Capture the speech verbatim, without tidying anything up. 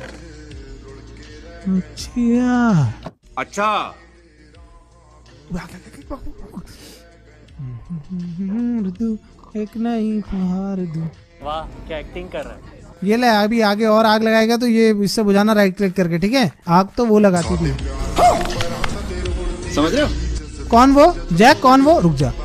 अच्छा एक नहीं हार दूं। वाह क्या एक्टिंग कर रहा है। ये ले अभी आगे और आग लगाएगा तो ये इससे बुझाना राइट क्लिक करके, ठीक है। आग तो वो लगाती थी, समझ रहे हो? कौन वो जैक, कौन वो, रुक जा।